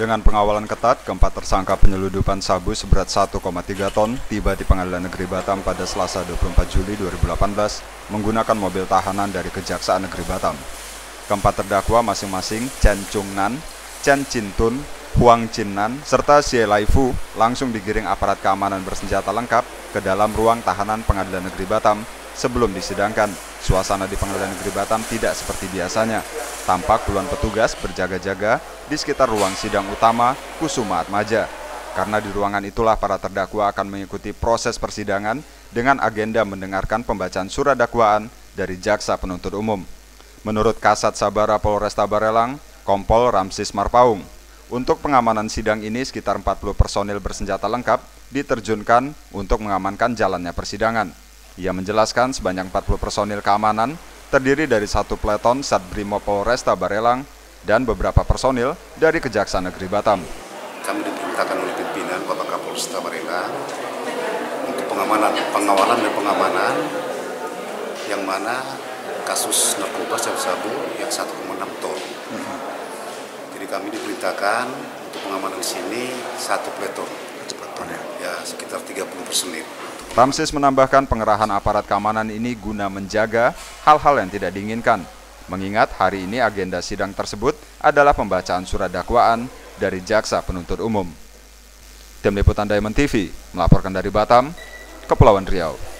Dengan pengawalan ketat, keempat tersangka penyeludupan sabu seberat 1,3 ton tiba di Pengadilan Negeri Batam pada Selasa 24 Juli 2018 menggunakan mobil tahanan dari Kejaksaan Negeri Batam. Keempat terdakwa masing-masing Chen Chung Nan, Chen Chin Tun, Huang Chin Nan, serta Xie Lai Fu langsung digiring aparat keamanan bersenjata lengkap ke dalam ruang tahanan Pengadilan Negeri Batam. Sebelum disidangkan, suasana di Pengadilan Negeri Batam tidak seperti biasanya. Tampak puluhan petugas berjaga-jaga di sekitar ruang sidang utama Kusuma Atmaja. Karena di ruangan itulah para terdakwa akan mengikuti proses persidangan dengan agenda mendengarkan pembacaan surat dakwaan dari Jaksa Penuntut Umum. Menurut Kasat Sabara Polresta Barelang, Kompol Ramsis Marpaung, untuk pengamanan sidang ini sekitar 40 personil bersenjata lengkap diterjunkan untuk mengamankan jalannya persidangan. Ia menjelaskan sebanyak 40 personil keamanan terdiri dari satu peleton Satbrimob Polresta Barelang dan beberapa personil dari Kejaksaan Negeri Batam. Kami diperintahkan oleh pimpinan Bapak Kapolresta Barelang untuk pengawalan dan pengamanan yang mana kasus narkoba sabu-sabu yang 1,6 ton. Jadi kami diperintahkan untuk pengamanan di sini satu peleton. Ya, sekitar 30 personil. Ramsis menambahkan pengerahan aparat keamanan ini guna menjaga hal-hal yang tidak diinginkan. Mengingat hari ini agenda sidang tersebut adalah pembacaan surat dakwaan dari Jaksa Penuntut Umum. Tim Liputan Diamond TV melaporkan dari Batam, Kepulauan Riau.